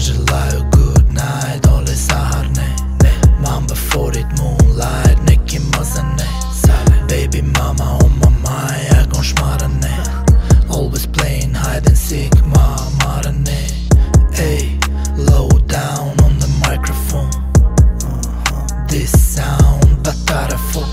желаю good night, оле сахарне. Мам before it moonlight, neki mazane. Baby mama on my mind, jag gon shmarane. Always playing hide and seek, marane. Ay, low down on the microphone. This sound, batarafu.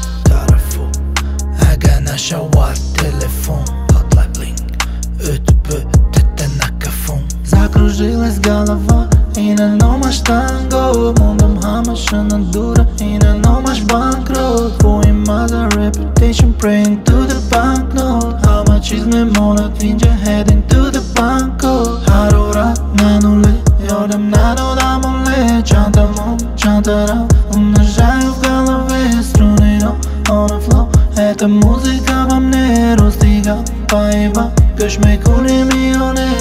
Äga nasha what телефон. Hotline bling, ötpö накафон. Закружилась голова, и на номаш танго. Мundum хамашана дура, и на номаш банкрот. Твой mother reputation praying to the banknote. How much is my monat, vinja heading to the banko. Harora, нануле, йодам да моле. Чантара, умножаю в голове струны, но on a flow. Эта музыка во мне растига, поеба, кашме куни мионе.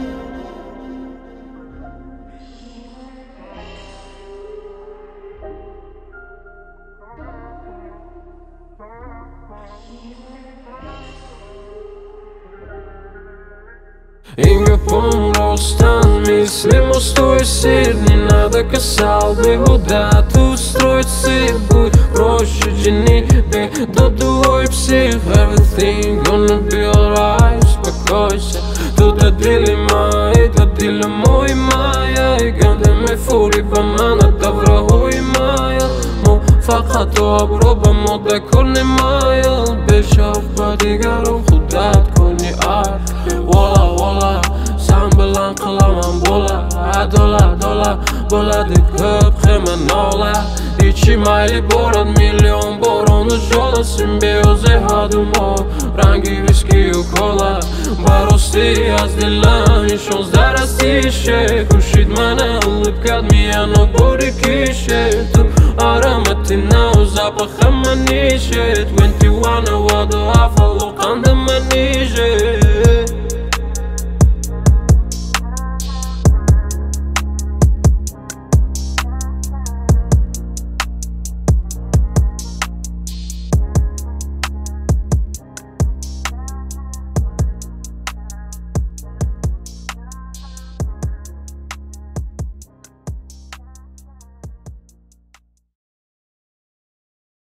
Inga помростан, мисли мостове сирни. Надо касал бегода, tu строить си. Будь проще, жени бе, додой псих. Everything gonna be alright, успокойся. Тут дили мой майя. И ганда ме фури бамана, да врагой майя. Мо факато аброба, мо да корне майя. Бешав бадигаром худат корни ар. Walla, sambelan kılamam bola. Dola, bola de köp hemen ola. İçim ayli boran milyon boronu jola. Simbioze hadum o, rangi viski u kola. Barosti azdilan, ishon zdarasti she. Kushit mane lip kad mi ano gori kishe. Tu aramatina u zapah maniše. 21 a wado afalo kanda maniše.